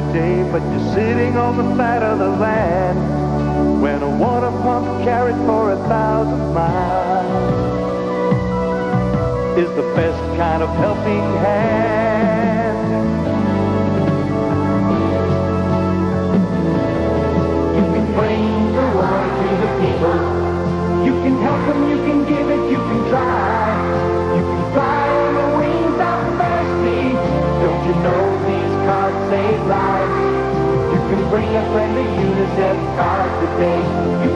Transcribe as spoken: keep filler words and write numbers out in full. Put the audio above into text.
day, but you're sitting on the fat of the land when a water pump carried for a thousand miles is the best kind of helping hand. You can bring the water to the people. You can help them, you can give it, you can try. You can fly on the wings of mercy. Don't you know these cards save lives? You can bring a friendly UNICEF card today. You